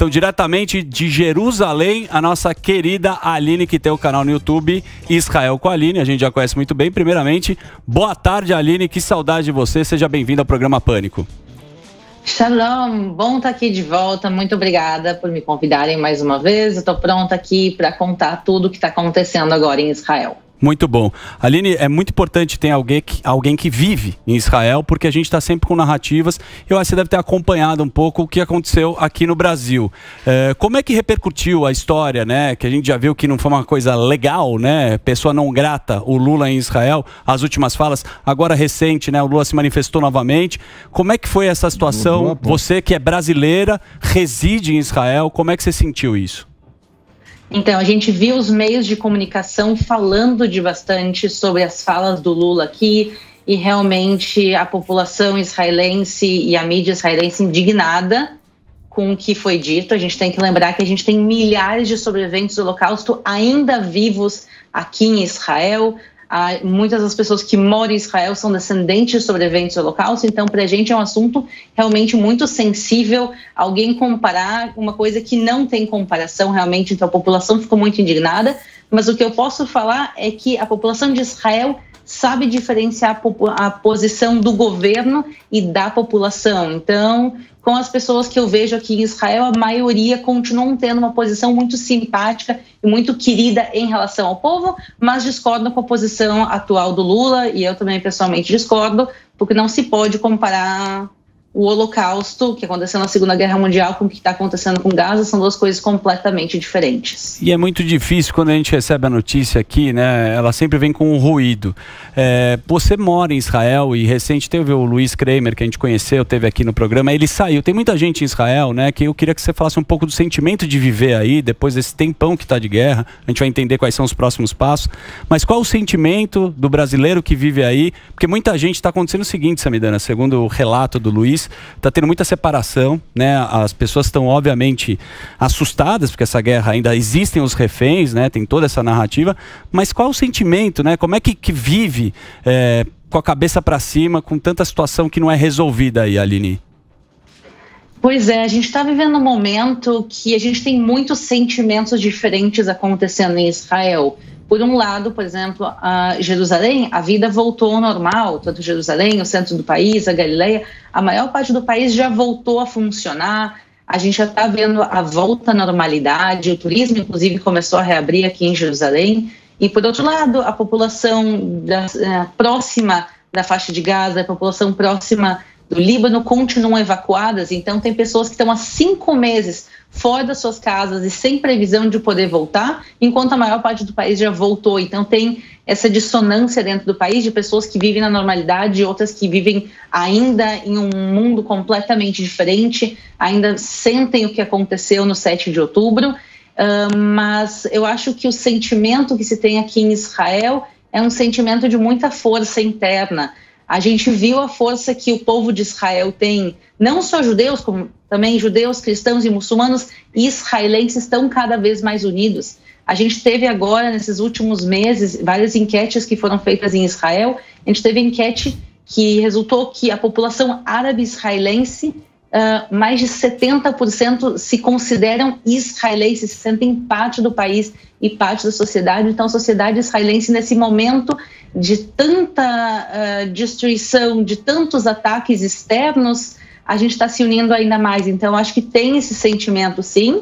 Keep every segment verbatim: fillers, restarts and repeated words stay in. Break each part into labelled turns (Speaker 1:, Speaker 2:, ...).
Speaker 1: Então, diretamente de Jerusalém, a nossa querida Aline, que tem o canal no YouTube Israel com a Aline, a gente já conhece muito bem. Primeiramente, boa tarde, Aline, que saudade de você, seja bem-vinda ao programa Pânico.
Speaker 2: Shalom, bom estar aqui de volta, muito obrigada por me convidarem mais uma vez, eu estou pronta aqui para contar tudo o que está acontecendo agora em Israel.
Speaker 1: Muito bom. Aline, é muito importante ter alguém que, alguém que vive em Israel, porque a gente está sempre com narrativas. Eu acho que você deve ter acompanhado um pouco o que aconteceu aqui no Brasil. É, como é que repercutiu a história, né? Que a gente já viu que não foi uma coisa legal, né? Pessoa não grata, o Lula em Israel, as últimas falas. Agora recente, né? O Lula se manifestou novamente. Como é que foi essa situação? Você que é brasileira, reside em Israel, como é que você sentiu isso?
Speaker 2: Então, a gente viu os meios de comunicação falando de bastante sobre as falas do Lula aqui e realmente a população israelense e a mídia israelense indignada com o que foi dito. A gente tem que lembrar que a gente tem milhares de sobreviventes do Holocausto ainda vivos aqui em Israel. Ah, muitas das pessoas que moram em Israel são descendentes de sobreviventes do Holocausto, então para a gente é um assunto realmente muito sensível alguém comparar uma coisa que não tem comparação realmente, então a população ficou muito indignada, mas o que eu posso falar é que a população de Israel sabe diferenciar a posição do governo e da população. Então, com as pessoas que eu vejo aqui em Israel, a maioria continuam tendo uma posição muito simpática e muito querida em relação ao povo, mas discordam com a posição atual do Lula, e eu também pessoalmente discordo, porque não se pode comparar o Holocausto, que aconteceu na Segunda Guerra Mundial, com o que está acontecendo com Gaza, são duas coisas completamente diferentes.
Speaker 1: E é muito difícil quando a gente recebe a notícia aqui, né? Ela sempre vem com um ruído. É, você mora em Israel e recente teve o Luiz Kramer, que a gente conheceu, teve aqui no programa, ele saiu. Tem muita gente em Israel, né? Que eu queria que você falasse um pouco do sentimento de viver aí, depois desse tempão que está de guerra. A gente vai entender quais são os próximos passos. Mas qual o sentimento do brasileiro que vive aí? Porque muita gente está acontecendo o seguinte, Samidana, segundo o relato do Luiz, está tendo muita separação, né? As pessoas estão obviamente assustadas porque essa guerra ainda existem os reféns, né? Tem toda essa narrativa, mas qual o sentimento, né? Como é que, que vive é, com a cabeça para cima, com tanta situação que não é resolvida aí, Aline?
Speaker 2: Pois é, a gente está vivendo um momento que a gente tem muitos sentimentos diferentes acontecendo em Israel. Por um lado, por exemplo, a Jerusalém, a vida voltou ao normal, tanto Jerusalém, o centro do país, a Galileia, a maior parte do país já voltou a funcionar, a gente já está vendo a volta à normalidade, o turismo, inclusive, começou a reabrir aqui em Jerusalém, e, por outro lado, a população da, uh, próxima da faixa de Gaza, a população próxima do Líbano continuam evacuadas, então tem pessoas que estão há cinco meses fora das suas casas e sem previsão de poder voltar, enquanto a maior parte do país já voltou. Então tem essa dissonância dentro do país de pessoas que vivem na normalidade e outras que vivem ainda em um mundo completamente diferente, ainda sentem o que aconteceu no sete de outubro, uh, mas eu acho que o sentimento que se tem aqui em Israel é um sentimento de muita força interna. A gente viu a força que o povo de Israel tem, não só judeus, como também judeus, cristãos e muçulmanos e israelenses estão cada vez mais unidos. A gente teve agora, nesses últimos meses, várias enquetes que foram feitas em Israel. A gente teve enquete que resultou que a população árabe israelense, uh, mais de setenta por cento se consideram israelenses, se sentem parte do país e parte da sociedade. Então, a sociedade israelense, nesse momento de tanta uh, destruição, de tantos ataques externos, a gente está se unindo ainda mais. Então, acho que tem esse sentimento, sim,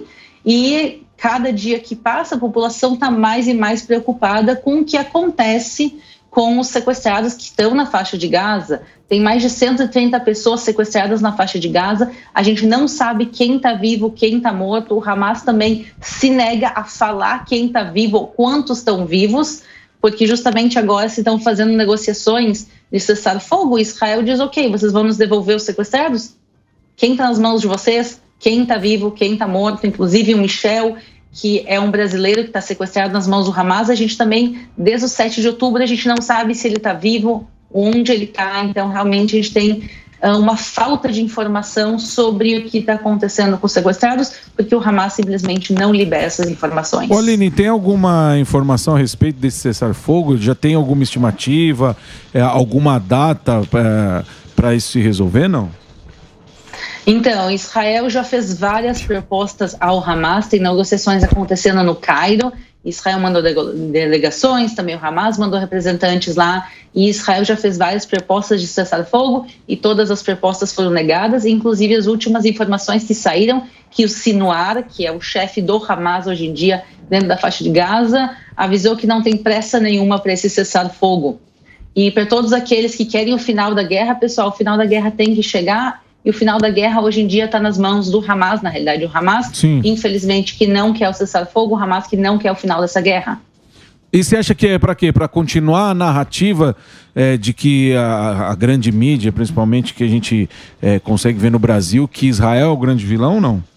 Speaker 2: e cada dia que passa, a população está mais e mais preocupada com o que acontece com os sequestrados que estão na faixa de Gaza. Tem mais de cento e trinta pessoas sequestradas na faixa de Gaza. A gente não sabe quem está vivo, quem está morto. O Hamas também se nega a falar quem está vivo ou quantos estão vivos, porque justamente agora se estão fazendo negociações de cessar fogo. Israel diz, ok, vocês vão nos devolver os sequestrados? Quem está nas mãos de vocês? Quem está vivo? Quem está morto? Inclusive o Michel, que é um brasileiro que está sequestrado nas mãos do Hamas. A gente também, desde o sete de outubro, a gente não sabe se ele está vivo, onde ele está. Então, realmente, a gente tem uh, uma falta de informação sobre o que está acontecendo com os sequestrados, porque o Hamas simplesmente não libera essas informações.
Speaker 3: Ô, Aline, tem alguma informação a respeito desse cessar-fogo? Já tem alguma estimativa, é, alguma data é, para isso se resolver, não?
Speaker 2: Então, Israel já fez várias propostas ao Hamas, tem negociações acontecendo no Cairo. Israel mandou delegações, também o Hamas mandou representantes lá, e Israel já fez várias propostas de cessar-fogo e todas as propostas foram negadas, inclusive as últimas informações que saíram, que o Sinwar, que é o chefe do Hamas hoje em dia dentro da faixa de Gaza, avisou que não tem pressa nenhuma para esse cessar-fogo. E para todos aqueles que querem o final da guerra, pessoal, o final da guerra tem que chegar. E o final da guerra hoje em dia está nas mãos do Hamas, na realidade. O Hamas, Sim. infelizmente, que não quer o cessar-fogo, o Hamas que não quer o final dessa guerra.
Speaker 3: E você acha que é para quê? Para continuar a narrativa é, de que a, a grande mídia, principalmente que a gente é, consegue ver no Brasil, que Israel é o grande vilão ou não?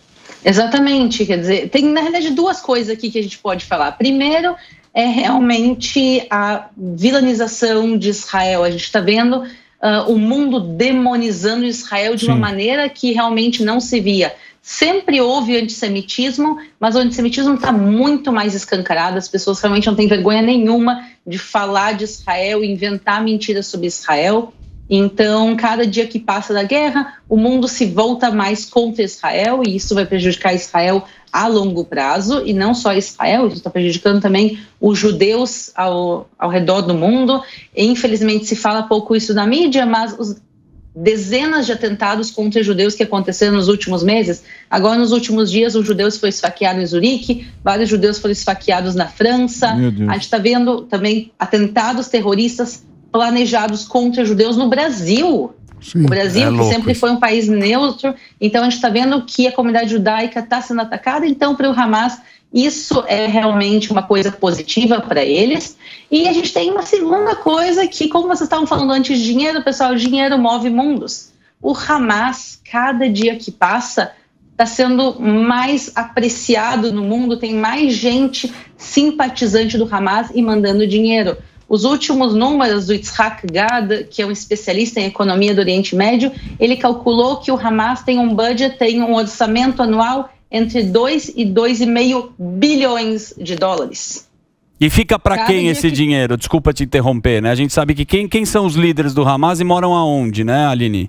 Speaker 2: Exatamente. Quer dizer, tem na realidade duas coisas aqui que a gente pode falar. Primeiro, é realmente a vilanização de Israel. A gente está vendo Uh, o mundo demonizando Israel de Sim. uma maneira que realmente não se via. Sempre houve antissemitismo, mas o antissemitismo está muito mais escancarado. As pessoas realmente não têm vergonha nenhuma de falar de Israel, inventar mentiras sobre Israel. Então, cada dia que passa da guerra, o mundo se volta mais contra Israel e isso vai prejudicar Israel a longo prazo, e não só Israel, isso está prejudicando também os judeus ao, ao redor do mundo. E, infelizmente, se fala pouco isso na mídia, mas os dezenas de atentados contra judeus que aconteceram nos últimos meses, agora nos últimos dias, um judeu foi esfaqueado em Zurique, vários judeus foram esfaqueados na França, a gente está vendo também atentados terroristas planejados contra judeus no Brasil. Sim, o Brasil, é que sempre foi um país neutro, então a gente está vendo que a comunidade judaica está sendo atacada, então para o Hamas isso é realmente uma coisa positiva para eles. E a gente tem uma segunda coisa que, como vocês estavam falando antes de dinheiro, pessoal, o dinheiro move mundos. O Hamas, cada dia que passa, está sendo mais apreciado no mundo, tem mais gente simpatizante do Hamas e mandando dinheiro. Os últimos números do Yitzhak Gad, que é um especialista em economia do Oriente Médio, ele calculou que o Hamas tem um budget, tem um orçamento anual entre dois e dois vírgula cinco bilhões de dólares.
Speaker 1: E fica para quem esse
Speaker 2: que...
Speaker 1: dinheiro? Desculpa te interromper, né? A gente sabe que quem, quem são os líderes do Hamas e moram aonde, né, Aline?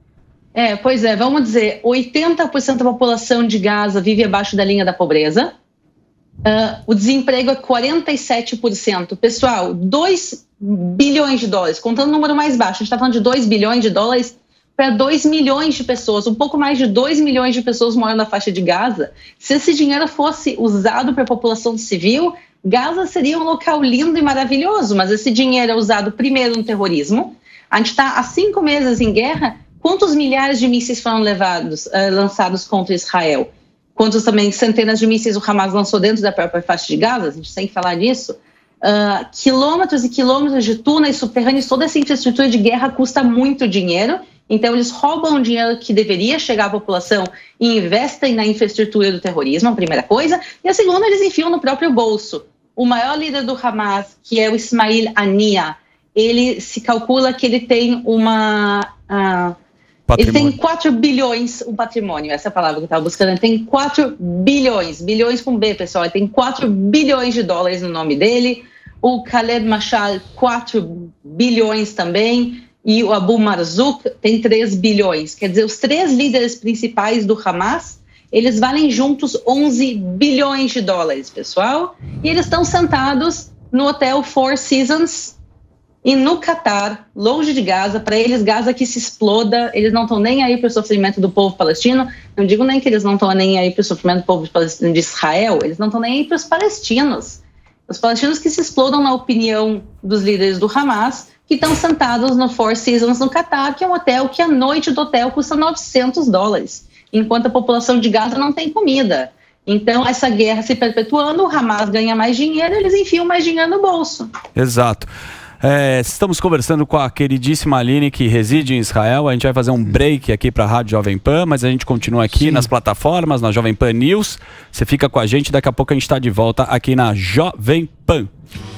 Speaker 2: É, pois é, vamos dizer, oitenta por cento da população de Gaza vive abaixo da linha da pobreza. Uh, o desemprego é quarenta e sete por cento. Pessoal, dois bilhões de dólares, contando o número mais baixo, a gente está falando de dois bilhões de dólares para dois milhões de pessoas, um pouco mais de dois milhões de pessoas moram na faixa de Gaza. Se esse dinheiro fosse usado para a população civil, Gaza seria um local lindo e maravilhoso, mas esse dinheiro é usado primeiro no terrorismo. A gente está há cinco meses em guerra. Quantos milhares de mísseis foram levados, uh, lançados contra Israel? Quantos também centenas de mísseis o Hamas lançou dentro da própria faixa de Gaza? A gente tem que falar disso. Uh, quilômetros e quilômetros de túneis subterrâneos, toda essa infraestrutura de guerra custa muito dinheiro. Então, eles roubam o dinheiro que deveria chegar à população e investem na infraestrutura do terrorismo, a primeira coisa. E a segunda, eles enfiam no próprio bolso. O maior líder do Hamas, que é o Ismail Haniyeh, ele se calcula que ele tem uma... Uh, ele tem quatro bilhões, um patrimônio, essa é a palavra que eu estava buscando. Ele tem quatro bilhões, bilhões com B, pessoal. Ele tem quatro bilhões de dólares no nome dele. O Khaled Mashal, quatro bilhões também. E o Abu Marzouk tem três bilhões. Quer dizer, os três líderes principais do Hamas, eles valem juntos onze bilhões de dólares, pessoal. E eles estão sentados no hotel Four Seasons e no Catar, longe de Gaza. Para eles, Gaza que se exploda. Eles não estão nem aí para o sofrimento do povo palestino. Não digo nem que eles não estão nem aí para o sofrimento do povo palestino de Israel. Eles não estão nem aí para os palestinos. Os palestinos que se explodam na opinião dos líderes do Hamas, que estão sentados no Four Seasons no Catar, que é um hotel que a noite do hotel custa novecentos dólares, enquanto a população de Gaza não tem comida. Então, essa guerra se perpetuando, o Hamas ganha mais dinheiro, eles enfiam mais dinheiro no bolso.
Speaker 1: Exato. É, estamos conversando com a queridíssima Aline, que reside em Israel. A gente vai fazer um break aqui para a Rádio Jovem Pan, mas a gente continua aqui Sim. nas plataformas, na Jovem Pan News. Você fica com a gente, daqui a pouco a gente está de volta aqui na Jovem Pan.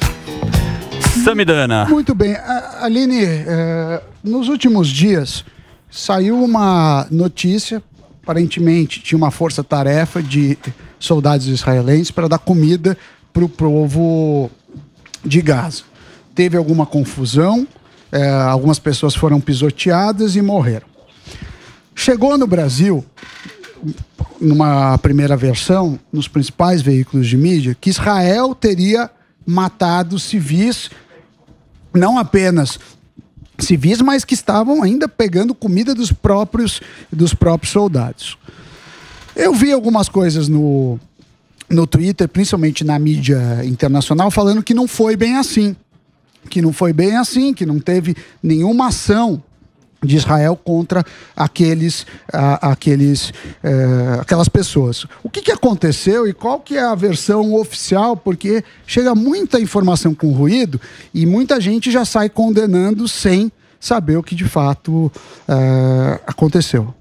Speaker 1: Samidana.
Speaker 4: Muito bem. Aline, é, nos últimos dias saiu uma notícia, aparentemente tinha uma força-tarefa de soldados israelenses para dar comida para o povo de Gaza. Teve alguma confusão, é, algumas pessoas foram pisoteadas e morreram. Chegou no Brasil, numa primeira versão, nos principais veículos de mídia, que Israel teria matado civis, não apenas civis, mas que estavam ainda pegando comida dos próprios, dos próprios soldados. Eu vi algumas coisas no, no Twitter, principalmente na mídia internacional, falando que não foi bem assim. Que não foi bem assim, que não teve nenhuma ação de Israel contra aqueles, a, aqueles, é, aquelas pessoas. O que, que aconteceu e qual que é a versão oficial? Porque chega muita informação com ruído e muita gente já sai condenando sem saber o que de fato é, aconteceu.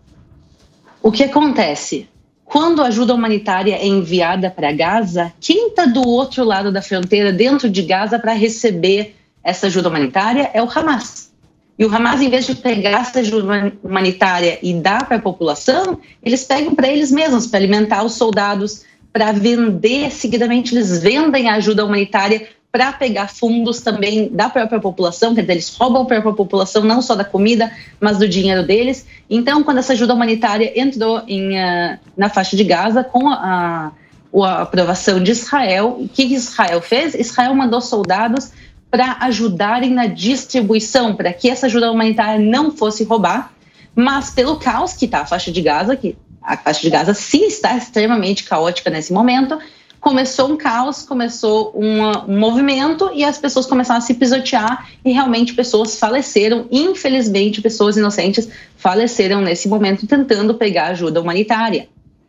Speaker 2: O que acontece? Quando a ajuda humanitária é enviada para Gaza, quem está do outro lado da fronteira, dentro de Gaza, para receber essa ajuda humanitária é o Hamas. E o Hamas, em vez de pegar essa ajuda humanitária e dar para a população, eles pegam para eles mesmos, para alimentar os soldados, para vender, seguidamente eles vendem a ajuda humanitária para pegar fundos também da própria população, quer dizer, eles roubam a própria população, não só da comida, mas do dinheiro deles. Então, quando essa ajuda humanitária entrou em, uh, na faixa de Gaza, com a, a, a aprovação de Israel, o que Israel fez? Israel mandou soldados para ajudarem na distribuição, para que essa ajuda humanitária não fosse roubar, mas pelo caos que está a faixa de Gaza, que a faixa de Gaza sim está extremamente caótica nesse momento, começou um caos, começou um, um movimento e as pessoas começaram a se pisotear e realmente pessoas faleceram, infelizmente pessoas inocentes faleceram nesse momento tentando pegar ajuda humanitária.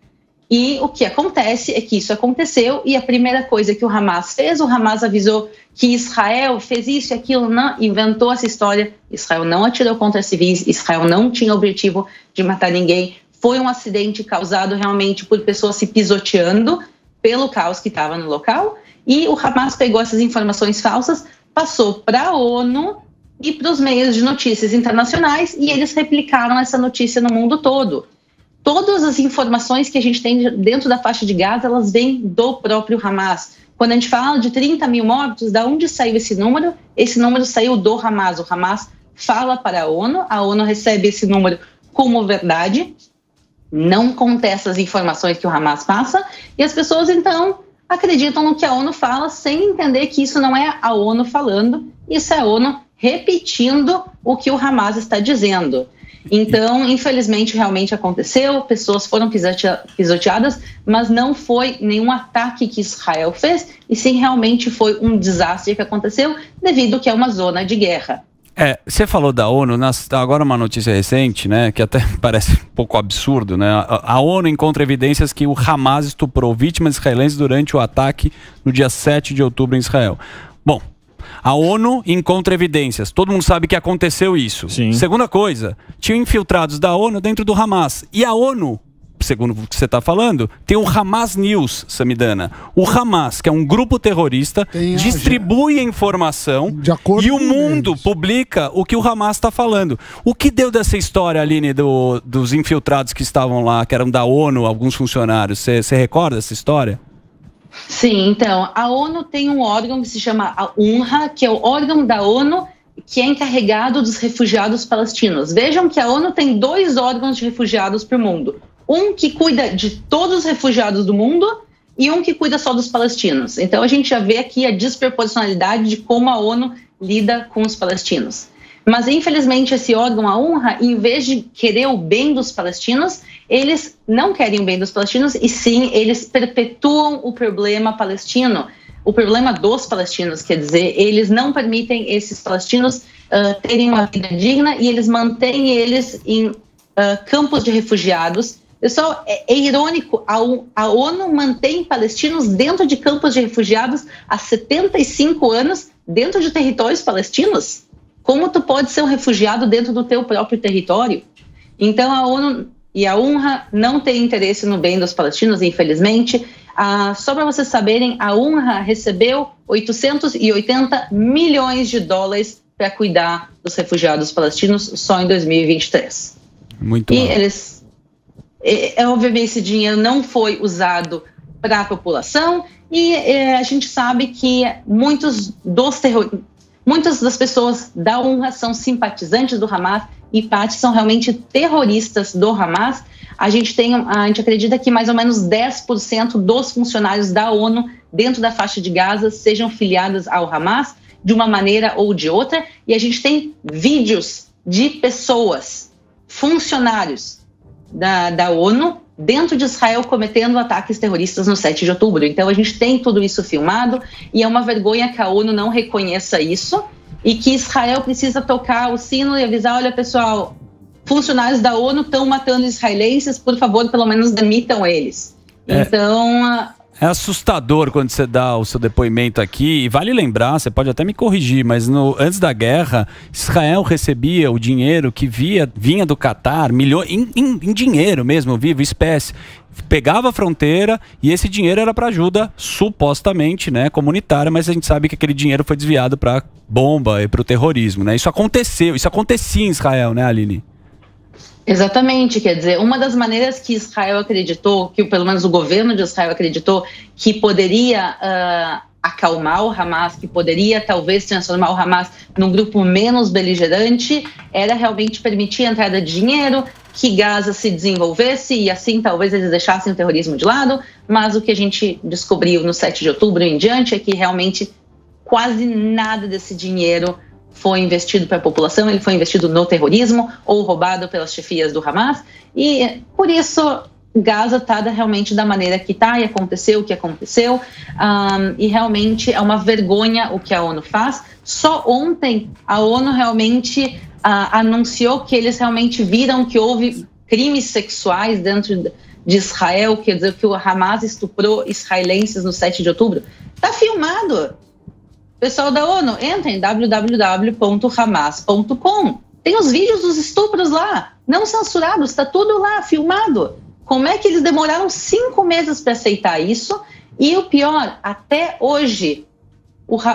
Speaker 2: E o que acontece é que isso aconteceu e a primeira coisa que o Hamas fez, o Hamas avisou que Israel fez isso e aquilo, não, inventou essa história. Israel não atirou contra civis, Israel não tinha o objetivo de matar ninguém. Foi um acidente causado realmente por pessoas se pisoteando pelo caos que estava no local. E o Hamas pegou essas informações falsas, passou para a ONU e para os meios de notícias internacionais e eles replicaram essa notícia no mundo todo. Todas as informações que a gente tem dentro da faixa de Gaza, elas vêm do próprio Hamas. Quando a gente fala de trinta mil mortos, da onde saiu esse número? Esse número saiu do Hamas. O Hamas fala para a ONU, a ONU recebe esse número como verdade, não contesta as informações que o Hamas passa, e as pessoas, então, acreditam no que a ONU fala, sem entender que isso não é a ONU falando, isso é a ONU repetindo o que o Hamas está dizendo. Então, infelizmente, realmente aconteceu, pessoas foram pisoteadas, mas não foi nenhum ataque que Israel fez, e sim realmente foi um desastre que aconteceu devido que é uma zona de guerra.
Speaker 1: É, você falou da ONU, agora uma notícia recente, né, que até parece um pouco absurdo, né? A, a ONU encontra evidências que o Hamas estuprou vítimas israelenses durante o ataque no dia sete de outubro em Israel. Bom, a ONU encontra evidências. Todo mundo sabe que aconteceu isso. Sim. Segunda coisa, tinham infiltrados da ONU dentro do Hamas. E a ONU, segundo o que você está falando, tem o Hamas News, Samidana. O Hamas, que é um grupo terrorista, tem distribui a informação e o mundo eles. publica o que o Hamas está falando. O que deu dessa história, Aline, do, dos infiltrados que estavam lá, que eram da ONU, alguns funcionários? Você recorda essa história?
Speaker 2: Sim, então, a ONU tem um órgão que se chama a UNRWA, que é o órgão da ONU que é encarregado dos refugiados palestinos. Vejam que a ONU tem dois órgãos de refugiados para o mundo. Um que cuida de todos os refugiados do mundo e um que cuida só dos palestinos. Então, a gente já vê aqui a desproporcionalidade de como a ONU lida com os palestinos. Mas, infelizmente, esse órgão, a UNRWA, em vez de querer o bem dos palestinos, eles não querem o bem dos palestinos e sim, eles perpetuam o problema palestino, o problema dos palestinos, quer dizer, eles não permitem esses palestinos uh, terem uma vida digna e eles mantêm eles em uh, campos de refugiados. Pessoal, é, é irônico, a, a ONU mantém palestinos dentro de campos de refugiados há setenta e cinco anos, dentro de territórios palestinos. Como tu pode ser um refugiado dentro do teu próprio território? Então a ONU e a UNRWA não tem interesse no bem dos palestinos, infelizmente. Ah, só para vocês saberem, a UNRWA recebeu oitocentos e oitenta milhões de dólares para cuidar dos refugiados palestinos só em dois mil e vinte e três.
Speaker 1: Muito
Speaker 2: e
Speaker 1: mal.
Speaker 2: eles, é, obviamente, esse dinheiro não foi usado para a população e é, a gente sabe que muitos dos terroristas, Muitas das pessoas da UNRWA são simpatizantes do Hamas e parte são realmente terroristas do Hamas. A gente tem, a gente acredita que mais ou menos dez por cento dos funcionários da ONU dentro da faixa de Gaza sejam filiados ao Hamas de uma maneira ou de outra, e a gente tem vídeos de pessoas, funcionários da, da ONU dentro de Israel cometendo ataques terroristas no sete de outubro. Então a gente tem tudo isso filmado e é uma vergonha que a ONU não reconheça isso e que Israel precisa tocar o sino e avisar, olha pessoal, funcionários da ONU estão matando israelenses, por favor, pelo menos demitam eles. É. Então...
Speaker 1: É assustador quando você dá o seu depoimento aqui, e vale lembrar, você pode até me corrigir, mas no, antes da guerra, Israel recebia o dinheiro que via, vinha do Catar, milhões, em, em, em dinheiro mesmo, vivo, espécie. Pegava a fronteira e esse dinheiro era para ajuda, supostamente, né, comunitária, mas a gente sabe que aquele dinheiro foi desviado para bomba e para o terrorismo, né? Isso aconteceu, isso acontecia em Israel, né, Aline?
Speaker 2: Exatamente, quer dizer, uma das maneiras que Israel acreditou, que pelo menos o governo de Israel acreditou que poderia uh, acalmar o Hamas, que poderia talvez transformar o Hamas num grupo menos beligerante, era realmente permitir a entrada de dinheiro, que Gaza se desenvolvesse e assim talvez eles deixassem o terrorismo de lado, mas o que a gente descobriu no sete de outubro em diante é que realmente quase nada desse dinheiro foi investido para a população, ele foi investido no terrorismo ou roubado pelas chefias do Hamas, e por isso Gaza está realmente da maneira que está e aconteceu o que aconteceu, um, e realmente é uma vergonha o que a ONU faz. Só ontem a ONU realmente uh, anunciou que eles realmente viram que houve crimes sexuais dentro de Israel, quer dizer que o Hamas estuprou israelenses no sete de outubro. Está filmado. Pessoal da ONU, entra em w w w ponto hamas ponto com. Tem os vídeos dos estupros lá, não censurados, está tudo lá, filmado. Como é que eles demoraram cinco meses para aceitar isso? E o pior, até hoje, o, uh,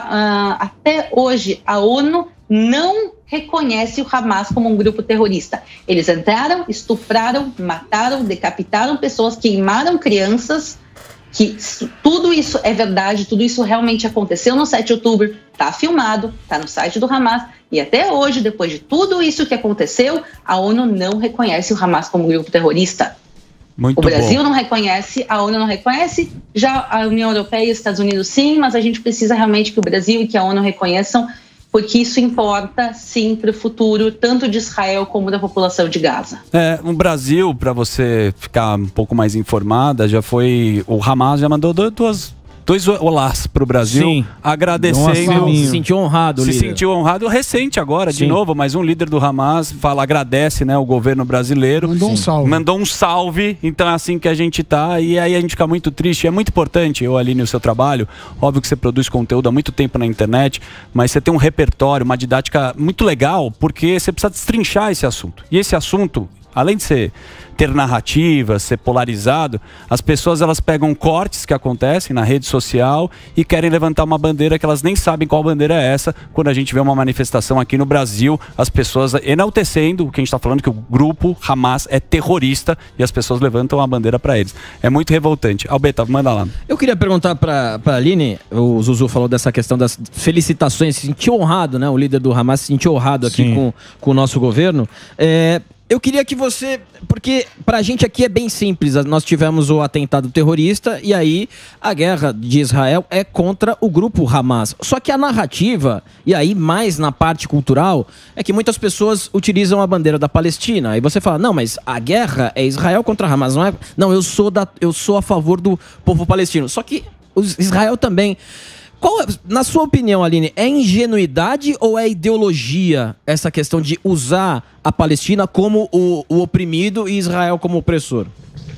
Speaker 2: até hoje a ONU não reconhece o Hamas como um grupo terrorista. Eles entraram, estupraram, mataram, decapitaram pessoas, queimaram crianças, que tudo isso é verdade, tudo isso realmente aconteceu no sete de outubro, está filmado, está no site do Hamas, e até hoje, depois de tudo isso que aconteceu, a ONU não reconhece o Hamas como grupo terrorista.
Speaker 1: Muito
Speaker 2: o Brasil
Speaker 1: bom.
Speaker 2: Não reconhece, a ONU não reconhece, já a União Europeia e os Estados Unidos sim, mas a gente precisa realmente que o Brasil e que a ONU reconheçam, porque isso importa, sim, para o futuro, tanto de Israel como da população de Gaza.
Speaker 1: É, o Brasil, para você ficar um pouco mais informada, já foi... O Hamas já mandou duas... Dois olás para o Brasil,
Speaker 5: Sim.
Speaker 1: agradecendo.
Speaker 5: Se sentiu honrado,
Speaker 1: Se
Speaker 5: líder.
Speaker 1: sentiu honrado, recente agora,
Speaker 5: Sim.
Speaker 1: de novo, mas um líder do Hamas fala, agradece, né, o governo brasileiro.
Speaker 4: Mandou um salve.
Speaker 1: Mandou um salve, então é assim que a gente tá, e aí a gente fica muito triste. É muito importante, eu, Aline, o seu trabalho. Óbvio que você produz conteúdo há muito tempo na internet, mas você tem um repertório, uma didática muito legal, porque você precisa destrinchar esse assunto. E esse assunto, além de ser ter narrativa, ser polarizado, as pessoas elas pegam cortes que acontecem na rede social e querem levantar uma bandeira que elas nem sabem qual bandeira é essa. Quando a gente vê uma manifestação aqui no Brasil, as pessoas enaltecendo o que a gente está falando, que o grupo Hamas é terrorista, e as pessoas levantam a bandeira para eles. É muito revoltante. Albeta, manda lá.
Speaker 5: Eu queria perguntar para a Aline, o Zuzu falou dessa questão das felicitações, se sentiu honrado, né? O líder do Hamas se sentiu honrado aqui com, com o nosso governo. É... Eu queria que você, porque pra gente aqui é bem simples, nós tivemos o atentado terrorista e aí a guerra de Israel é contra o grupo Hamas. Só que a narrativa, e aí mais na parte cultural, é que muitas pessoas utilizam a bandeira da Palestina. Aí você fala, não, mas a guerra é Israel contra Hamas, não é? Não, eu sou, da, eu sou a favor do povo palestino. Só que Israel também... Qual, na sua opinião, Aline, é ingenuidade ou é ideologia essa questão de usar a Palestina como o, o oprimido e Israel como opressor?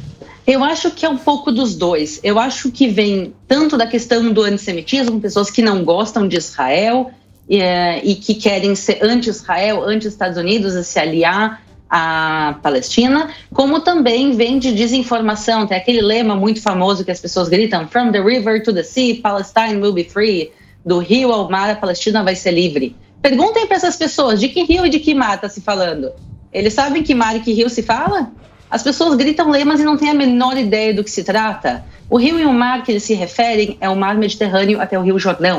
Speaker 2: Eu acho que é um pouco dos dois. Eu acho que vem tanto da questão do antissemitismo, pessoas que não gostam de Israel e, e que querem ser anti-Israel, anti-Estados Unidos, e se aliar a Palestina, como também vem de desinformação. Tem aquele lema muito famoso que as pessoas gritam: From the river to the sea, Palestine will be free. Do rio ao mar, a Palestina vai ser livre. Perguntem para essas pessoas, de que rio e de que mar está se falando? Eles sabem que mar e que rio se fala? As pessoas gritam lemas e não têm a menor ideia do que se trata. O rio e o mar que eles se referem é o mar Mediterrâneo até o rio Jordão,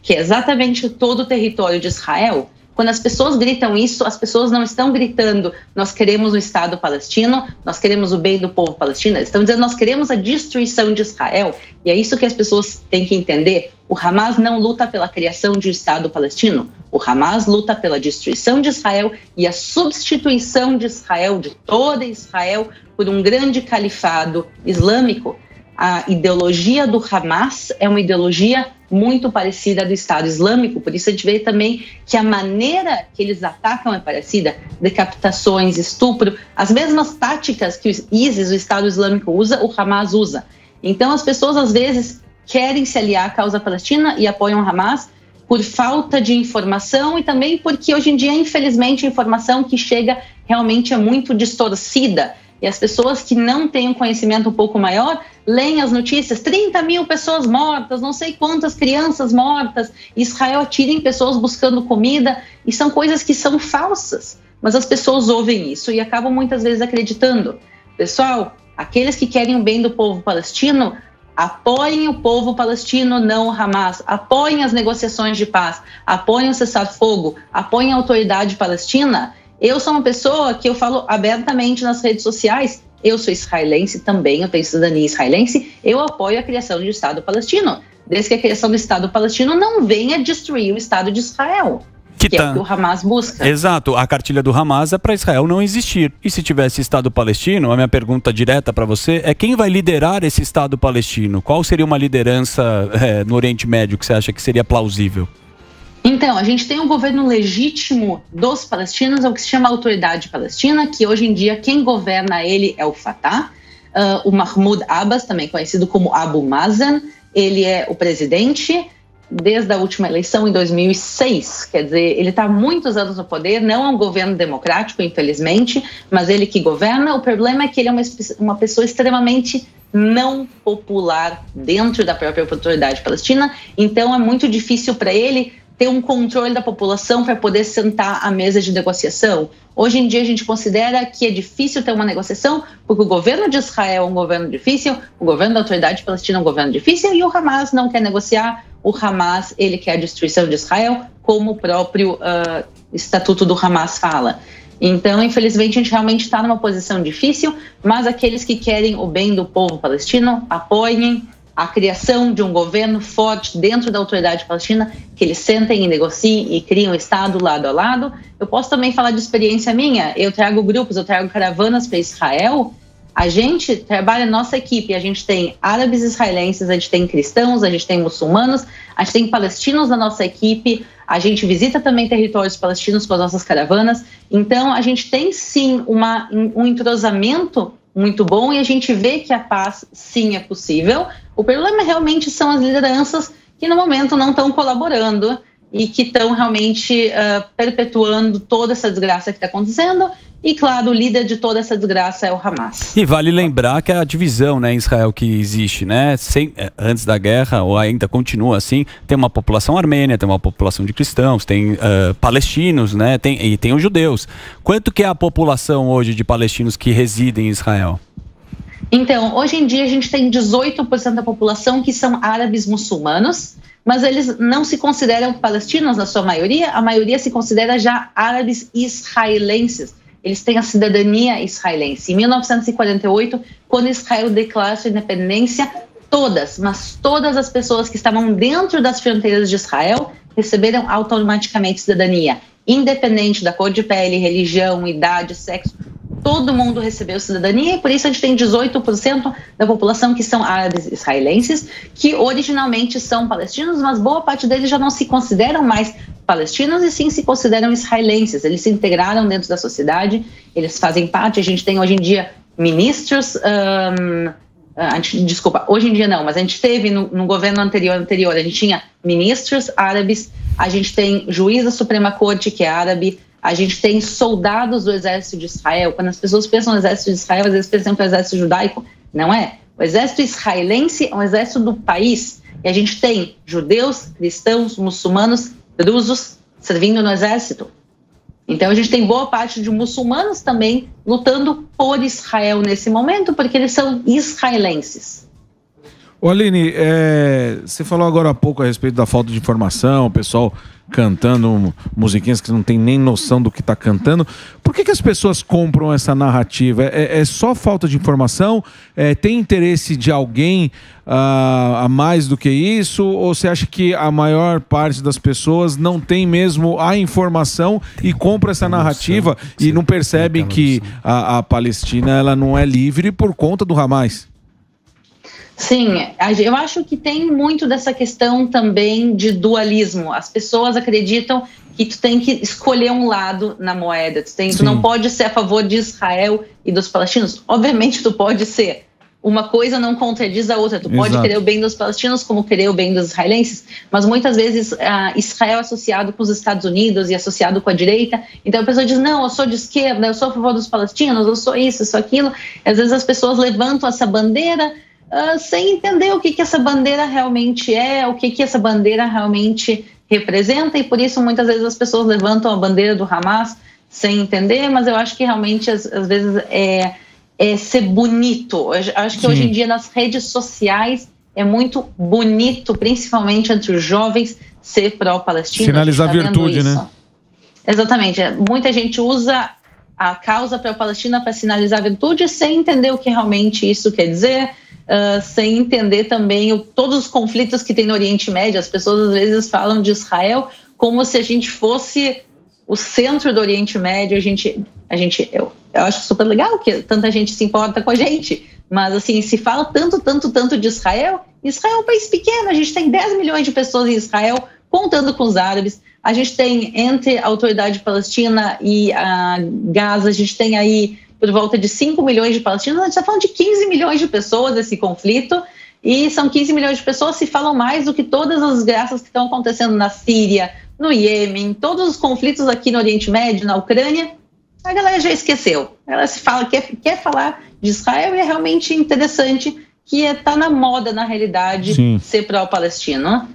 Speaker 2: que é exatamente todo o território de Israel, quando as pessoas gritam isso, as pessoas não estão gritando nós queremos um Estado palestino, nós queremos o bem do povo palestino, eles estão dizendo nós queremos a destruição de Israel. E é isso que as pessoas têm que entender. O Hamas não luta pela criação de um Estado palestino, o Hamas luta pela destruição de Israel e a substituição de Israel, de toda Israel, por um grande califado islâmico. A ideologia do Hamas é uma ideologia muito parecida do Estado Islâmico, por isso a gente vê também que a maneira que eles atacam é parecida, decapitações, estupro, as mesmas táticas que o ISIS, o Estado Islâmico, usa, o Hamas usa. Então as pessoas às vezes querem se aliar à causa palestina e apoiam o Hamas por falta de informação e também porque hoje em dia, infelizmente, a informação que chega realmente é muito distorcida. E as pessoas que não têm um conhecimento um pouco maior, leem as notícias, trinta mil pessoas mortas, não sei quantas crianças mortas, Israel atira em pessoas buscando comida, e são coisas que são falsas, mas as pessoas ouvem isso e acabam muitas vezes acreditando. Pessoal, aqueles que querem o bem do povo palestino, apoiem o povo palestino, não o Hamas, apoiem as negociações de paz, apoiem o cessar-fogo, apoiem a autoridade palestina. Eu sou uma pessoa que eu falo abertamente nas redes sociais, eu sou israelense também, eu tenho cidadania israelense, eu apoio a criação de um Estado palestino, desde que a criação do Estado palestino não venha destruir o Estado de Israel, que, que tá... é o que o Hamas busca.
Speaker 1: Exato, a cartilha do Hamas é para Israel não existir. E se tivesse Estado palestino, a minha pergunta direta para você é quem vai liderar esse Estado palestino? Qual seria uma liderança é, no Oriente Médio que você acha que seria plausível?
Speaker 2: Então, a gente tem um governo legítimo dos palestinos, é o que se chama Autoridade Palestina, que hoje em dia quem governa ele é o Fatah. Uh, o Mahmoud Abbas, também conhecido como Abu Mazen, ele é o presidente desde a última eleição em dois mil e seis. Quer dizer, ele está há muitos anos no poder, não é um governo democrático, infelizmente, mas ele que governa. O problema é que ele é uma, uma pessoa extremamente não popular dentro da própria Autoridade Palestina, então é muito difícil para ele ter um controle da população para poder sentar à mesa de negociação. Hoje em dia a gente considera que é difícil ter uma negociação porque o governo de Israel é um governo difícil, o governo da Autoridade Palestina é um governo difícil e o Hamas não quer negociar. O Hamas, ele quer a destruição de Israel, como o próprio uh, estatuto do Hamas fala. Então, infelizmente, a gente realmente está numa posição difícil, mas aqueles que querem o bem do povo palestino, apoiem a criação de um governo forte dentro da Autoridade Palestina, que eles sentem e negociem e criem um Estado lado a lado. Eu posso também falar de experiência minha, eu trago grupos, eu trago caravanas para Israel, a gente trabalha, nossa equipe, a gente tem árabes israelenses, a gente tem cristãos, a gente tem muçulmanos, a gente tem palestinos na nossa equipe, a gente visita também territórios palestinos com as nossas caravanas, então a gente tem sim uma, um entrosamento muito bom e a gente vê que a paz sim é possível. O problema realmente são as lideranças que no momento não estão colaborando e que estão realmente uh, perpetuando toda essa desgraça que está acontecendo. E, claro, o líder de toda essa desgraça é o Hamas.
Speaker 1: E vale lembrar que a divisão, né, em Israel que existe, né, sem, antes da guerra, ou ainda continua assim, tem uma população armênia, tem uma população de cristãos, tem uh, palestinos, né, tem, e tem os judeus. Quanto que é a população hoje de palestinos que residem em Israel?
Speaker 2: Então, hoje em dia a gente tem dezoito por cento da população que são árabes muçulmanos, mas eles não se consideram palestinos na sua maioria, a maioria se considera já árabes israelenses. Eles têm a cidadania israelense. Em mil novecentos e quarenta e oito, quando Israel declara sua independência, todas, mas todas as pessoas que estavam dentro das fronteiras de Israel receberam automaticamente cidadania, independente da cor de pele, religião, idade, sexo. Todo mundo recebeu cidadania e por isso a gente tem dezoito por cento da população que são árabes israelenses, que originalmente são palestinos, mas boa parte deles já não se consideram mais palestinos e sim se consideram israelenses. Eles se integraram dentro da sociedade, eles fazem parte. A gente tem hoje em dia ministros, um, a gente, desculpa, hoje em dia não, mas a gente teve no, no governo anterior, anterior, a gente tinha ministros árabes, a gente tem juiz da Suprema Corte que é árabe, a gente tem soldados do exército de Israel. Quando as pessoas pensam no exército de Israel, às vezes pensam no exército judaico. Não é. O exército israelense é um exército do país. E a gente tem judeus, cristãos, muçulmanos, drusos servindo no exército. Então a gente tem boa parte de muçulmanos também lutando por Israel nesse momento, porque eles são israelenses.
Speaker 3: Ô Aline, é, você falou agora há pouco a respeito da falta de informação, o pessoal cantando musiquinhas que não tem nem noção do que está cantando. Por que que as pessoas compram essa narrativa? É, é só falta de informação? É, tem interesse de alguém uh, a mais do que isso? Ou você acha que a maior parte das pessoas não tem mesmo a informação e compra essa narrativa e não percebem que a, a Palestina ela não é livre por conta do Hamas?
Speaker 2: Sim, eu acho que tem muito dessa questão também de dualismo. As pessoas acreditam que tu tem que escolher um lado na moeda. Tu, tem, tu não pode ser a favor de Israel e dos palestinos. Obviamente tu pode ser. Uma coisa não contradiz a outra. Tu pode Exato. querer o bem dos palestinos como querer o bem dos israelenses, mas muitas vezes uh, Israel é associado com os Estados Unidos e associado com a direita. Então a pessoa diz, não, eu sou de esquerda, eu sou a favor dos palestinos, eu sou isso, eu sou aquilo. E, às vezes as pessoas levantam essa bandeira Uh, sem entender o que, que essa bandeira realmente é, o que, que essa bandeira realmente representa, e por isso muitas vezes as pessoas levantam a bandeira do Hamas sem entender, mas eu acho que realmente às, às vezes é, é ser bonito. Eu acho que Sim. hoje em dia nas redes sociais é muito bonito, principalmente entre os jovens, ser pró-palestino.
Speaker 3: Sinalizar a tá virtude, né?
Speaker 2: Exatamente. Muita gente usa a causa pró-palestina para sinalizar a virtude sem entender o que realmente isso quer dizer. Uh, sem entender também o, todos os conflitos que tem no Oriente Médio. As pessoas às vezes falam de Israel como se a gente fosse o centro do Oriente Médio. A gente, a gente, eu, eu acho super legal que tanta gente se importa com a gente, mas assim, se fala tanto, tanto, tanto de Israel. Israel é um país pequeno, a gente tem dez milhões de pessoas em Israel, contando com os árabes. A gente tem, entre a autoridade palestina e a Gaza, a gente tem aí por volta de cinco milhões de palestinos. A gente está falando de quinze milhões de pessoas esse conflito, e são quinze milhões de pessoas que falam mais do que todas as desgraças que estão acontecendo na Síria, no Iêmen, todos os conflitos aqui no Oriente Médio, na Ucrânia. A galera já esqueceu. Ela se fala, quer, quer falar de Israel, e é realmente interessante que está na moda, na realidade, Sim. ser pró-palestino.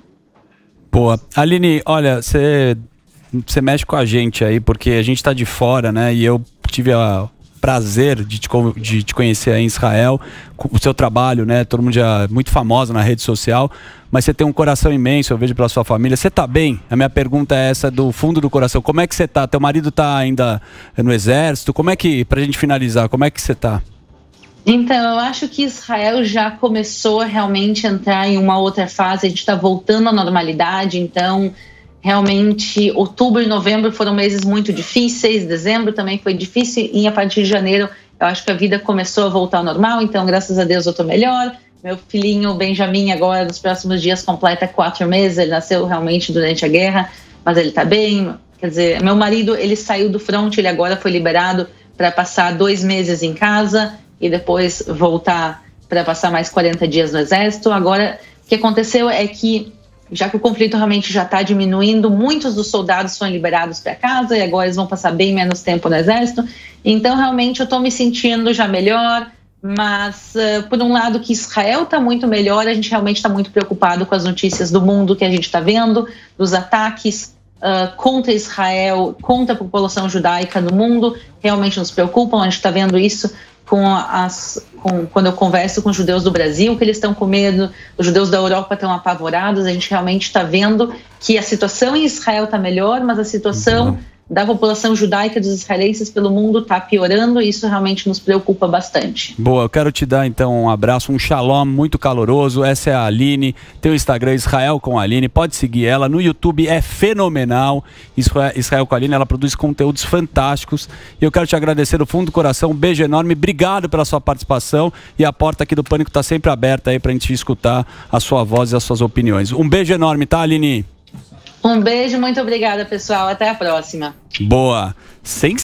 Speaker 1: Boa. Aline, olha, você mexe com a gente aí, porque a gente está de fora, né? E eu tive a prazer de te, de te conhecer aí em Israel, o seu trabalho, né? Todo mundo já é muito famoso na rede social, mas você tem um coração imenso, eu vejo pela sua família. Você tá bem? A minha pergunta é essa, do fundo do coração. Como é que você tá? Teu marido tá ainda no exército? Como é que, pra gente finalizar, como é que você tá?
Speaker 2: Então, eu acho que Israel já começou a realmente entrar em uma outra fase. A gente está voltando à normalidade, então realmente, outubro e novembro foram meses muito difíceis, dezembro também foi difícil, e a partir de janeiro eu acho que a vida começou a voltar ao normal, então graças a Deus eu tô melhor. Meu filhinho Benjamin agora, nos próximos dias, completa quatro meses, ele nasceu realmente durante a guerra, mas ele tá bem. Quer dizer, meu marido, ele saiu do front, ele agora foi liberado para passar dois meses em casa e depois voltar para passar mais quarenta dias no exército. Agora, o que aconteceu é que, já que o conflito realmente já está diminuindo, muitos dos soldados foram liberados para casa e agora eles vão passar bem menos tempo no exército. Então, realmente, eu estou me sentindo já melhor, mas, uh, por um lado, que Israel está muito melhor, a gente realmente está muito preocupado com as notícias do mundo que a gente está vendo, dos ataques uh, contra Israel, contra a população judaica no mundo, realmente nos preocupam. A gente está vendo isso com as, com, quando eu converso com os judeus do Brasil, que eles estão com medo, os judeus da Europa estão apavorados. A gente realmente está vendo que a situação em Israel está melhor, mas a situação uhum. da população judaica dos israelenses pelo mundo está piorando, e isso realmente nos preocupa bastante.
Speaker 1: Boa, eu quero te dar então um abraço, um shalom muito caloroso. Essa é a Aline, tem o Instagram Israel com a Aline, pode seguir ela, no YouTube é fenomenal, Israel com a Aline, ela produz conteúdos fantásticos, e eu quero te agradecer do fundo do coração, um beijo enorme, obrigado pela sua participação, e a porta aqui do Pânico está sempre aberta aí pra gente escutar a sua voz e as suas opiniões. Um beijo enorme, tá, Aline?
Speaker 2: Um beijo, muito obrigada, pessoal. Até a próxima.
Speaker 1: Boa. Sem